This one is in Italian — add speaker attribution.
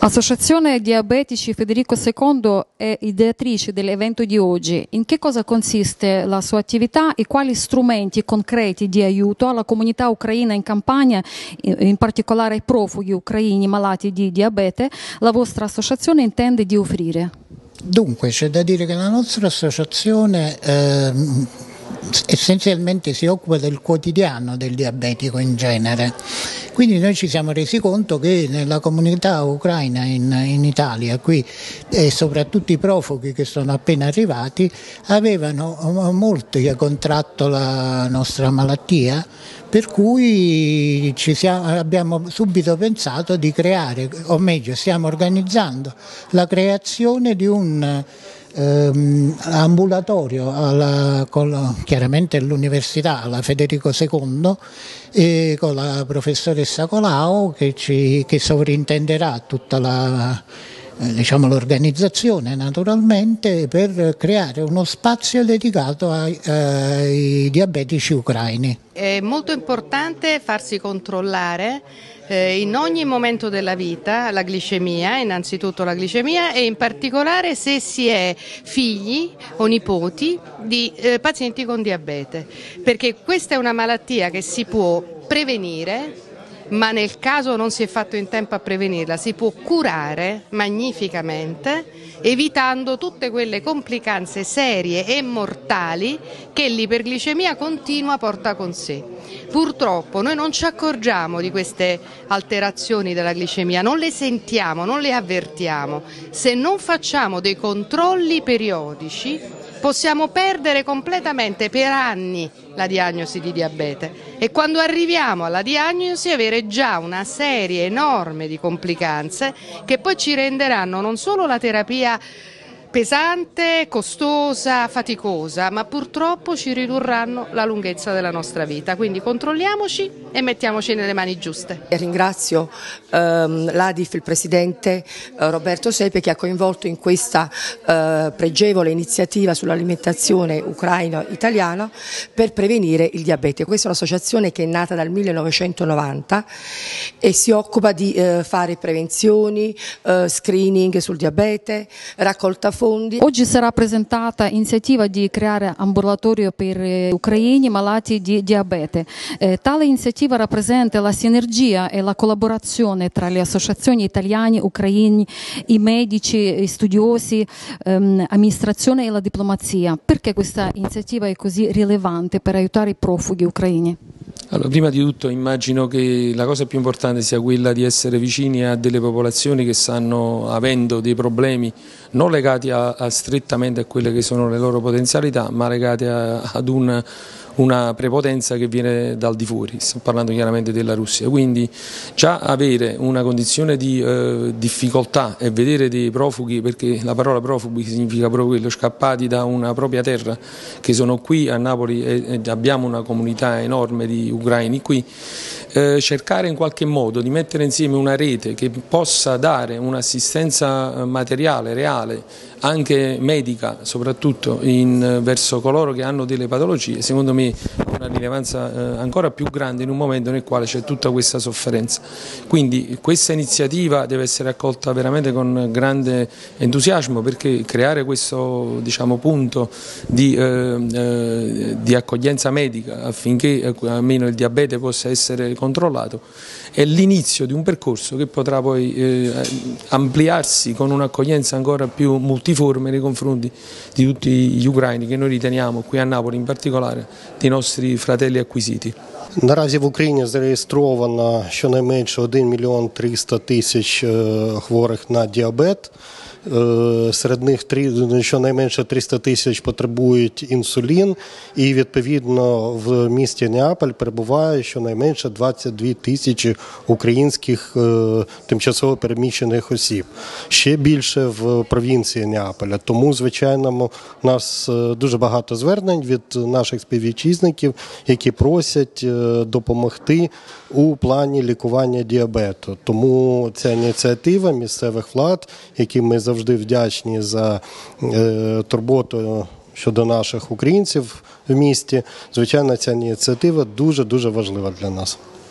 Speaker 1: Associazione Diabetici Federico II è ideatrice dell'evento di oggi. In che cosa consiste la sua attività e quali strumenti concreti di aiuto alla comunità ucraina in Campania, in particolare ai profughi ucraini malati di diabete, la vostra associazione intende di offrire?
Speaker 2: Dunque, c'è da dire che la nostra associazione essenzialmente si occupa del quotidiano del diabetico in genere. Quindi noi ci siamo resi conto che nella comunità ucraina in Italia, qui e soprattutto i profughi che sono appena arrivati, avevano molti contratto la nostra malattia, per cui abbiamo subito pensato di creare, o meglio stiamo organizzando la creazione di un ambulatorio chiaramente all'università, alla Federico II, e con la professoressa Colau che sovrintenderà tutta l'organizzazione naturalmente, per creare uno spazio dedicato ai diabetici ucraini.
Speaker 3: È molto importante farsi controllare in ogni momento della vita la glicemia, innanzitutto la glicemia, e in particolare se si è figli o nipoti di pazienti con diabete, perché questa è una malattia che si può prevenire, ma nel caso non si è fatto in tempo a prevenirla si può curare magnificamente, evitando tutte quelle complicanze serie e mortali che l'iperglicemia continua porta con sé. Purtroppo noi non ci accorgiamo di queste alterazioni della glicemia, non le sentiamo, non le avvertiamo. Se non facciamo dei controlli periodici possiamo perdere completamente per anni la diagnosi di diabete, e quando arriviamo alla diagnosi avere già una serie enorme di complicanze che poi ci renderanno non solo la terapia pesante, costosa, faticosa, ma purtroppo ci ridurranno la lunghezza della nostra vita. Quindi controlliamoci e mettiamoci nelle mani giuste.
Speaker 4: Ringrazio l'Adif, il presidente Roberto Sepe, che ha coinvolto in questa pregevole iniziativa sull'alimentazione ucraino-italiana per prevenire il diabete. Questa è un'associazione che è nata dal 1990 e si occupa di fare prevenzioni, screening sul diabete, raccolta fondi.
Speaker 1: Oggi sarà presentata l'iniziativa di creare ambulatorio per ucraini malati di diabete. Tale iniziativa rappresenta la sinergia e la collaborazione tra le associazioni italiane, ucraini, i medici, i studiosi, amministrazione e la diplomazia. Perché questa iniziativa è così rilevante per aiutare i profughi ucraini?
Speaker 5: Allora, prima di tutto immagino che la cosa più importante sia quella di essere vicini a delle popolazioni che stanno avendo dei problemi non legati strettamente a quelle che sono le loro potenzialità, ma legati ad una prepotenza che viene dal di fuori. Sto parlando chiaramente della Russia, quindi già avere una condizione di difficoltà e vedere dei profughi, perché la parola profughi significa proprio quello, scappati da una propria terra, che sono qui a Napoli e abbiamo una comunità enorme di ucraini qui, cercare in qualche modo di mettere insieme una rete che possa dare un'assistenza materiale, reale, anche medica soprattutto, verso coloro che hanno delle patologie, secondo me ha una rilevanza ancora più grande in un momento nel quale c'è tutta questa sofferenza. Quindi questa iniziativa deve essere accolta veramente con grande entusiasmo, perché creare questo punto di accoglienza medica affinché almeno il diabete possa essere controllato è l'inizio di un percorso che potrà poi ampliarsi con un'accoglienza ancora più multiforme nei confronti di tutti gli ucraini che noi riteniamo qui a Napoli in particolare dei nostri fratelli acquisiti.
Speaker 6: Наразі в Україні зареєстровано щонайменше 1 мільйон 300 тисяч хворих на діабет. Серед них щонайменше 300 тисяч потребують інсулін, і відповідно в місті Неаполь перебуває щонайменше 22 тисячі українських тимчасово переміщених осіб. Ще більше в провінції Неаполя. Тому, звичайно, у нас дуже багато звернень від наших співвітчизників, які просять допомогти у плані лікування діабету. Тому ця ініціатива місцевих влад, які ми завжди вдячні за турботу щодо наших українців в місті, звичайно, ця ініціатива дуже-дуже важлива для нас.